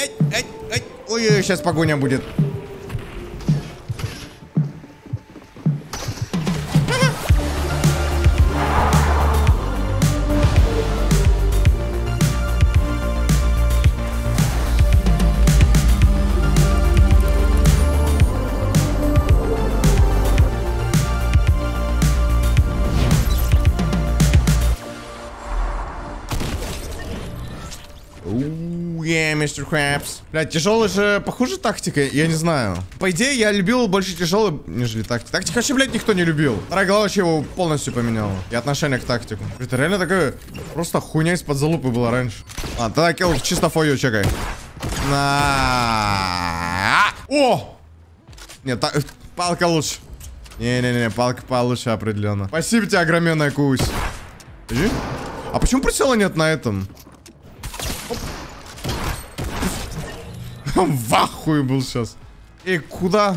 Ой, сейчас погоня будет. Мистер Крабс. Блядь, тяжелый же похуже тактикой, я не знаю. По идее, я любил больше тяжелый, нежели тактик. Тактик вообще, блядь, никто не любил. Вторая глава вообще его полностью поменяла. И отношение к тактику. Это реально такая просто хуйня из-под залупы была раньше. А, тогда килл чисто фою, чекай. О! Нет, палка лучше. Не-не-не, палка получше определенно. Спасибо тебе, огроменная кусь. А почему прицела нет на этом? В ахуе был сейчас. И куда?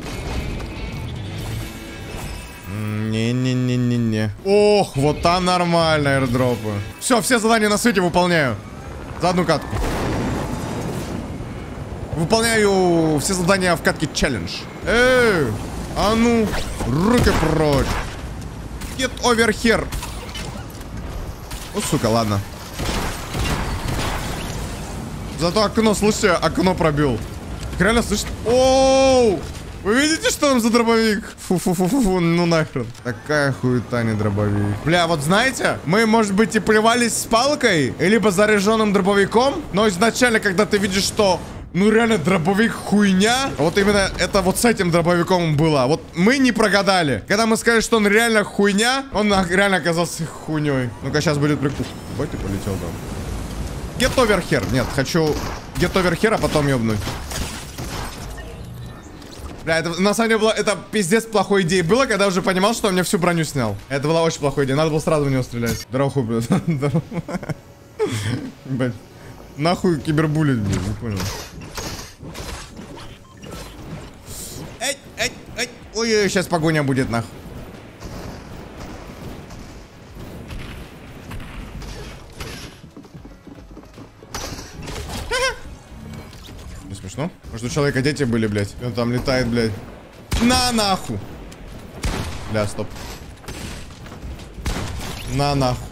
Не-не-не-не-не. Ох, вот там нормально аирдропы. Все задания на свете выполняю. За одну катку. Выполняю все задания в катке челлендж. Эй, а ну, руки прочь. Get over here. О, сука, ладно. Зато окно, слушайте, окно пробил. Реально, слышите? Оу! Вы видите, что там за дробовик? Фу-фу-фу-фу, ну нахрен. Такая хуета, не дробовик. Бля, вот знаете, мы, может быть, и плевались с палкой, либо заряженным дробовиком, но изначально, когда ты видишь, что, ну реально, дробовик хуйня, вот именно это вот с этим дробовиком было. Вот мы не прогадали. Когда мы сказали, что он реально хуйня, он реально оказался хуйней. Ну-ка, сейчас будет прикол. Ебать, ты полетел там. Get over here. Нет, хочу get over here, а потом ёбнуть. Бля, это на самом деле было, это пиздец плохой идеей было, когда уже понимал, что он мне всю броню снял. Это была очень плохой идея. Надо было сразу в него стрелять. Здорово, хуй, блядь. Блядь. Нахуй кибербуллит, блядь, не понял. Ой, сейчас погоня будет, нахуй. Не смешно? Может, у человека дети были, блядь? И он там летает, блядь. На нахуй. Бля, стоп. На нахуй.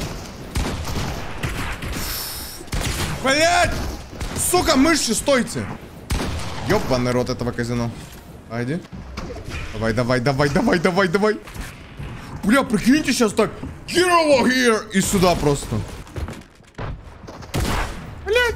Блядь! Сука, мыши, стойте! Ёбаный рот этого казино. Пойди. Давай, давай, давай, давай, давай, давай. Бля, прикиньте сейчас так. Get over here! И сюда просто. Блядь.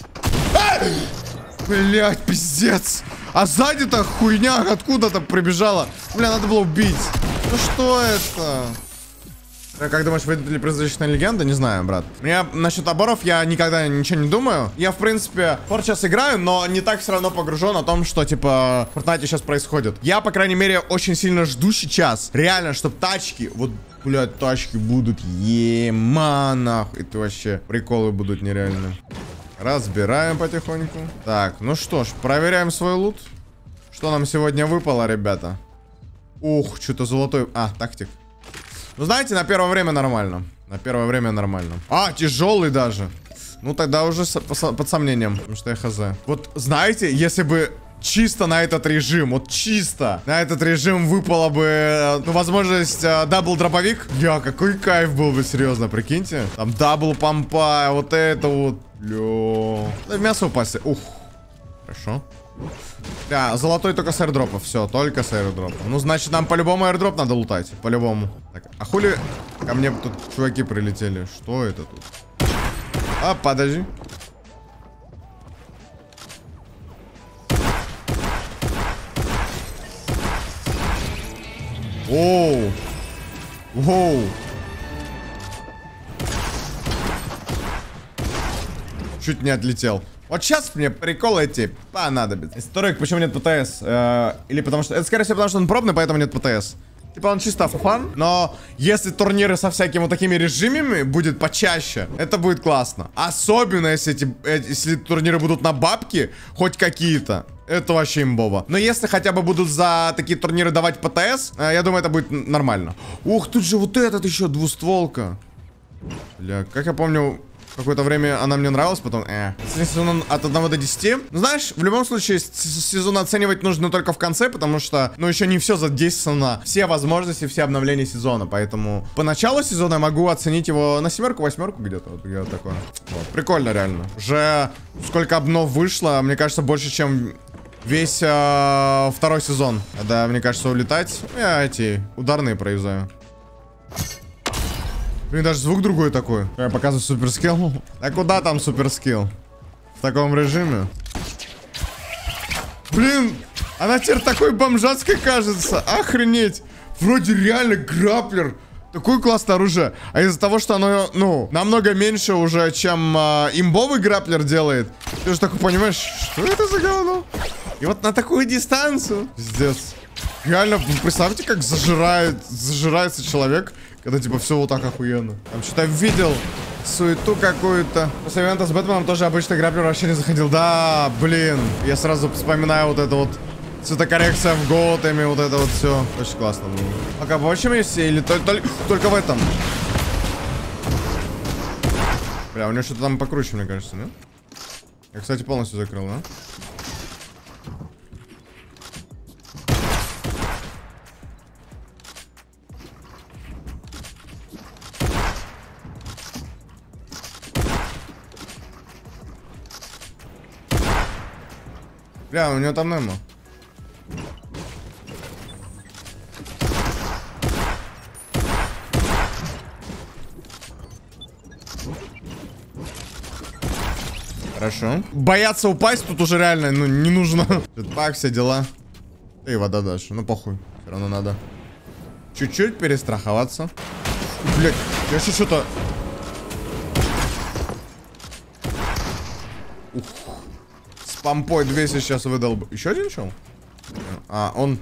Блядь, пиздец. А сзади-то хуйня откуда-то прибежала. Бля, надо было убить. Ну что это? Как думаешь, выйдет ли призрачная легенда? Не знаю, брат. Меня насчет оборов я никогда ничего не думаю. Я, в принципе, сейчас играю, но не так все равно погружен о том, что, типа, в Fortnite сейчас происходит. Я, по крайней мере, очень сильно жду сейчас. Реально, чтобы тачки, вот, блядь, тачки будут нахуй. Это вообще приколы будут нереальные. Разбираем потихоньку. Так, ну что ж, проверяем свой лут. Что нам сегодня выпало, ребята? Ух, что-то золотой... А, тактик. Ну, знаете, на первое время нормально. На первое время нормально. А, тяжелый даже. Ну, тогда уже под сомнением. Потому что я хз. Вот, знаете, если бы чисто на этот режим, вот чисто на этот режим выпала бы, ну, возможность дабл дробовик. Какой кайф был бы, серьезно, прикиньте. Там дабл помпа, вот это вот. Лё. Да, в мясо упасть. Ух. Хорошо. Да, золотой только с аирдропа. Все, только с аирдропа. Ну, значит, нам по-любому аирдроп надо лутать. По-любому. Так, а хули ко мне тут чуваки прилетели? Что это тут? А, подожди. Оу. Оу. Чуть не отлетел. Вот сейчас мне приколы эти понадобятся. Историк, почему нет ПТС? Или потому что... Это, скорее всего, потому что он пробный, поэтому нет ПТС. Типа он чисто фан. Но если турниры со всякими вот такими режимами будет почаще, это будет классно. Особенно, если турниры будут на бабки, хоть какие-то. Это вообще имбово. Но если хотя бы будут за такие турниры давать ПТС, я думаю, это будет нормально. Ух, тут же вот этот еще двустволка. Бля, как я помню... Какое-то время она мне нравилась, потом сезон от 1 до 10. Ну, знаешь, в любом случае, сезон оценивать нужно только в конце, потому что, ну, еще не все задействовано, все возможности, все обновления сезона. Поэтому по началу сезона я могу оценить его на 7-8 где-то. Вот где-то такое. Вот. Прикольно, реально. Уже сколько обнов вышло, мне кажется, больше, чем весь второй сезон. Да, мне кажется, улетать. Я эти ударные произвожу. Блин, даже звук другой такой. Я показываю суперскилл. А куда там суперскилл? В таком режиме? Блин, она теперь такой бомжатской кажется. Охренеть. Вроде реально граплер. Такое классное оружие. А из-за того, что оно, ну, намного меньше уже, чем имбовый граплер делает, ты же такой понимаешь, что это за говно? И вот на такую дистанцию. Пиздец. Реально, вы представьте, как зажирается человек, когда типа все вот так охуенно. Там что-то видел суету какую-то. После ивента с Бэтменом тоже обычный граплер вообще не заходил. Да, блин. Я сразу вспоминаю вот это вот. Цветокоррекция в Готэме, вот это вот все. Очень классно было. Пока в общем есть или только в этом? Бля, у него что-то там покруче, мне кажется, да? Я, кстати, полностью закрыл, да? Бля, у него там немо. Хорошо. Бояться упасть тут уже реально, ну, не нужно. Jetpack, все дела. И вода дальше. Ну, похуй. Все равно надо чуть-чуть перестраховаться. Блять, я еще что-то... Ух. С помпой 200 сейчас выдал бы. Еще один чел? А, он...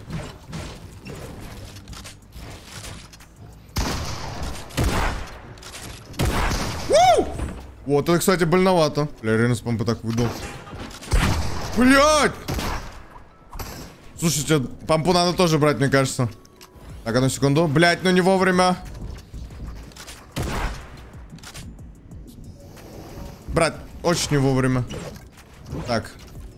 Вот это, кстати, больновато. Бля, реально с помпы так выдал. Блять! Слушайте, помпу надо тоже брать, мне кажется. Так, одну секунду. Блять, ну не вовремя. Брат, очень не вовремя. Так.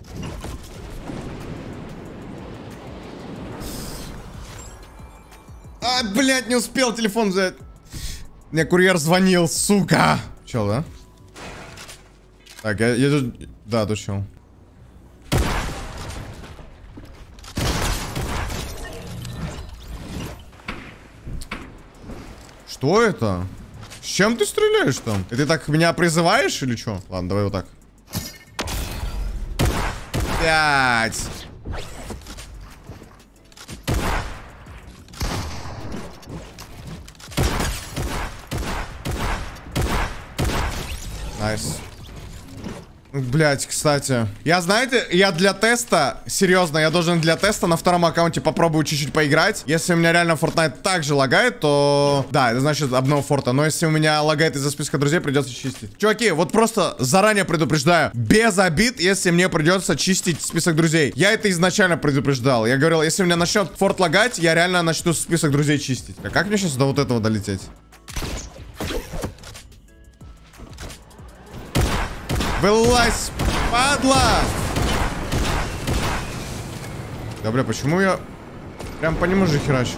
А, блять, не успел телефон взять. Мне курьер звонил, сука. Чел, да? Так, я тут... Да, тут чел. Что это? С чем ты стреляешь там? И ты так меня призываешь или что? Ладно, давай вот так. 5. Найс. Блять, кстати. Я, знаете, я для теста, серьезно, я должен для теста на втором аккаунте попробую чуть-чуть поиграть. Если у меня реально Fortnite так же лагает, то... Да, это значит обнова форта. Но если у меня лагает из-за списка друзей, придется чистить. Чуваки, вот просто заранее предупреждаю. Без обид, если мне придется чистить список друзей. Я это изначально предупреждал. Я говорил, если у меня начнет форт лагать, я реально начну список друзей чистить. А как мне сейчас до вот этого долететь? Вылазь, падла! Да, бля, почему я прям по нему же херачил?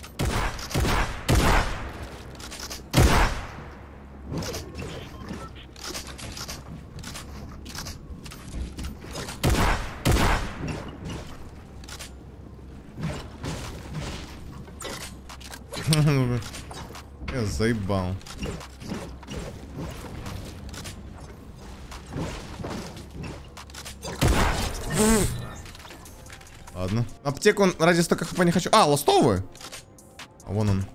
Я заебал. Ладно. Аптеку ради столько хп не хочу. А, ластовый? А вон он.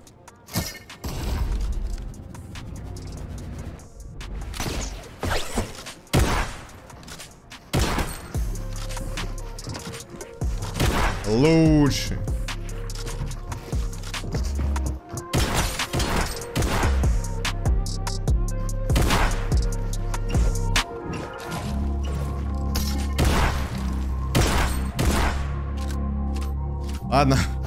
Лучше. Ладно.